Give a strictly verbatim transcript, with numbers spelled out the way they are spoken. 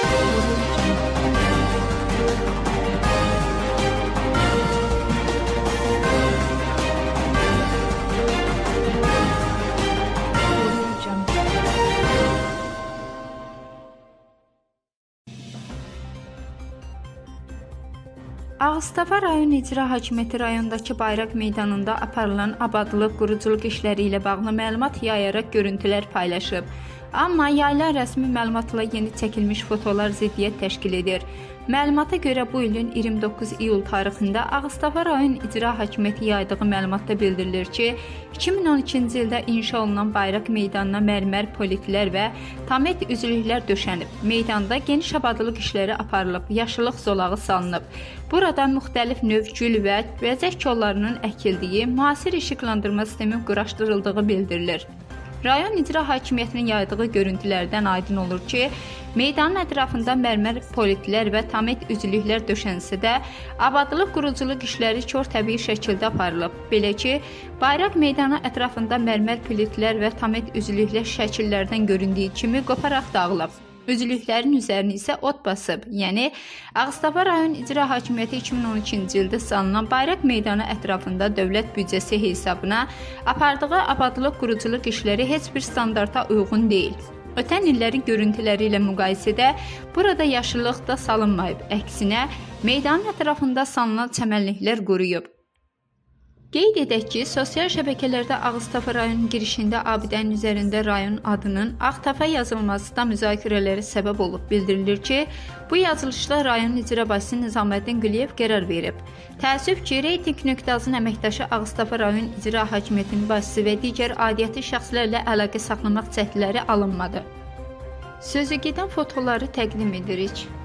Ağstafa rayon icra hakimiyyəti rayondakı Bayraq meydanında aparılan abadlıq, quruculuq işləri ilə bağlı məlumat yayaraq görüntülər paylaşıb. Amma yayılan rəsmi məlumatla yeni çəkilmiş fotolar ziddiyyət təşkil edir. Məlumata görə bu ilin iyirmi doqquz iyul tarixində Ağstafa rayon icra hakimiyyəti yaydığı məlumatda bildirilir ki, iki min on ikinci ildə inşa olunan Bayraq meydanına mərmər politlər və tamet üzlüklər döşənib. Meydanda geniş abadlıq işləri aparılıb, yaşıllıq zolağı salınıb. Burada müxtəlif növ gül və bəzək kollarının əkildiyi, müasir işıqlandırma sistemi quraşdırıldığı bildirilir. Rayon icra hakimiyyətinin yaydığı görüntülərdən aydın olur ki, meydanın ətrafında mərmər politlər və tamet üzlüklər döşənsə də, abadlıq quruculuq işləri kör təbii şəkildə aparılıb. Belə ki, Bayraq meydanı ətrafında mərmər politlər və tamet üzlüklər şəkillərdən göründüyü kimi qoparaq dağılıb. Üzlüklərin üzərini isə ot basıb. Yəni, Ağstafa rayon icra hakimiyyəti iki min on ikinci ildə salınan Bayraq meydanı ətrafında dövlət büdcəsi hesabına apardığı abadlıq quruculuq işləri heç bir standarta uyğun deyil. Ötən illərin görüntüləri ilə müqayisədə burada yaşıllıq da salınmayıb. Əksinə, meydanın ətrafında salınan çəmənliklər quruyub. Qeyd edək ki, sosial şəbəkələrdə Ağstafa rayon girişində abidənin üzərində rayon adının Ağtafa yazılması da müzakirələrə səbəb olub. Bildirilir ki, bu yazılışda rayon icra başçısı Nizaməddin Quliyev qərar verib. Təəssüf ki, Reyting.az-ın əməkdaşı Ağstafa rayon icra hakimiyyətinin başçısı və digər aidiyyəti şəxslərlə əlaqə saxlamaq cəhdləri alınmadı. Sözü gedən fotoları təqdim edirik.